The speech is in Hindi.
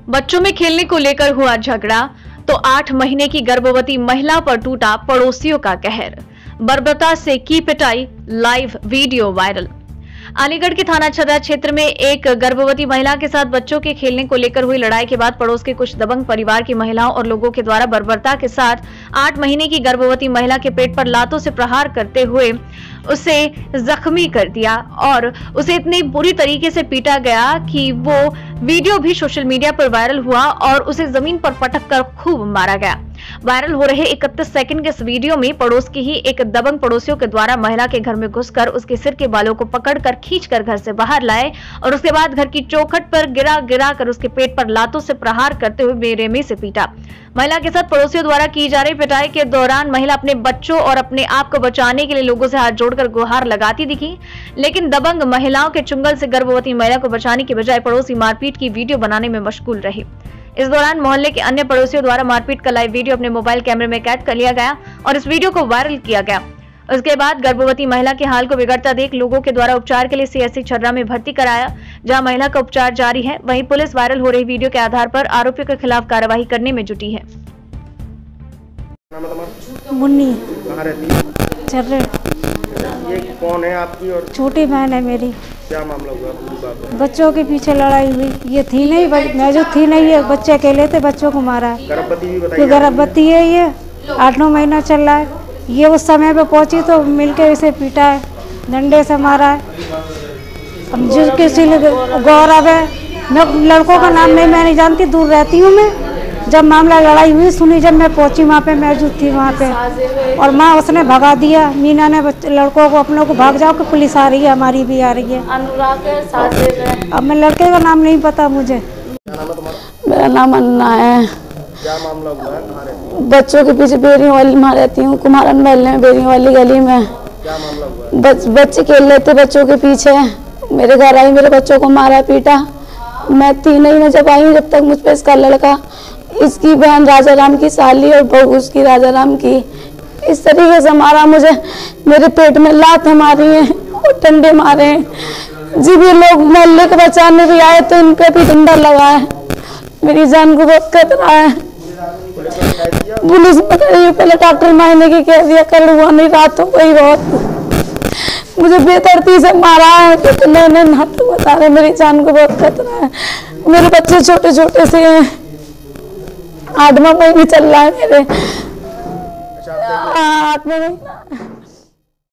बच्चों में खेलने को लेकर हुआ झगड़ा तो 8 महीने की गर्भवती महिला पर टूटा पड़ोसियों का कहर। बर्बरता से की पिटाई, लाइव वीडियो वायरल। अलीगढ़ के थाना छदरा क्षेत्र में एक गर्भवती महिला के साथ बच्चों के खेलने को लेकर हुई लड़ाई के बाद पड़ोस के कुछ दबंग परिवार की महिलाओं और लोगों के द्वारा बर्बरता के साथ 8 महीने की गर्भवती महिला के पेट पर लातों से प्रहार करते हुए उसे जख्मी कर दिया और उसे इतनी बुरी तरीके से पीटा गया कि वो वीडियो भी सोशल मीडिया पर वायरल हुआ और उसे जमीन पर पटक कर खूब मारा गया। वायरल हो रहे 31 सेकंड के इस वीडियो में पड़ोस की ही एक दबंग पड़ोसियों के द्वारा महिला के घर में घुसकर उसके सिर के बालों को पकड़कर खींचकर घर से बाहर लाए और उसके बाद घर की चौखट पर गिरा कर उसके पेट पर लातों से प्रहार करते हुए बेरहमी से पीटा। महिला के साथ पड़ोसियों द्वारा की जा रही पिटाई के दौरान महिला अपने बच्चों और अपने आप को बचाने के लिए लोगों से हाथ जोड़कर गुहार लगाती दिखी, लेकिन दबंग महिलाओं के चुंगल से गर्भवती महिला को बचाने की बजाय पड़ोसी मारपीट की वीडियो बनाने में मशगूल रही। इस दौरान मोहल्ले के अन्य पड़ोसियों द्वारा मारपीट का लाइव वीडियो अपने मोबाइल कैमरे में कैद कर लिया गया और इस वीडियो को वायरल किया गया। उसके बाद गर्भवती महिला के हाल को बिगड़ता देख लोगों के द्वारा उपचार के लिए सीएससी छदरा में भर्ती कराया, जहां महिला का उपचार जारी है। वहीं पुलिस वायरल हो रही वीडियो के आधार पर आरोपियों के खिलाफ कार्रवाई करने में जुटी है। मुन्नी ये कौन है आपकी? और छोटी बहन है मेरी। क्या मामला हुआ? बच्चों के पीछे लड़ाई हुई। ये थी नहीं, मैं जो थी नहीं, ये बच्चे अकेले थे, बच्चों को मारा है। गर्भवती भी बताइए। गर्भवती है, ये 8-9 महीना चल रहा है। ये उस समय पे पहुंची तो मिलके इसे पीटा है, डंडे से मारा है। अब जो किसी गौरव है, मैं लड़कों का नाम मैं नहीं जानती, दूर रहती हूँ मैं। जब मामला लड़ाई हुई सुनी, जब मैं पहुंची वहाँ पे मौजूद थी वहाँ पे, और माँ उसने भगा दिया। मीना ने लड़कों को अपनों को भाग जाओ कि पुलिस आ रही है, हमारी भी आ रही है। अब मैं लड़के का नाम नहीं पता मुझे। मेरा नाम अन्ना है। क्या मामला हुआ है? बच्चों के पीछे बेरियों वाली में रहती हूँ, कुमारन महल में बेरियों वाली गली में। क्या मामला हुआ? बच्चे खेल रहे थे बच्चों के पीछे, मेरे घर आई, मेरे बच्चों को मारा पीटा। मैं थी नहीं, मैं जब आई जब तक मुझ पर इसका लड़का, इसकी बहन राजा राम की साली और बहू उसकी राजा राम की, इस तरीके से मारा मुझे। मेरे पेट में लात मारी है और डंडे मारे हैं। जी भी लोग मोहल्ले को बचाने भी आए तो इन पे भी डंडा लगा है। मेरी जान को बहुत खतरा है। पुलिस बताइए, पहले डॉक्टर मायने की कह दिया, कल हुआ नहीं, रात हो गई बहुत। मुझे बेतरतीब से मारा है, कितने ने ना तो बता रहे। मेरी जान को बहुत खतरा है। मेरे बच्चे छोटे छोटे से हैं, 8वां महीने चल रहा है मेरे। 8वां महीना।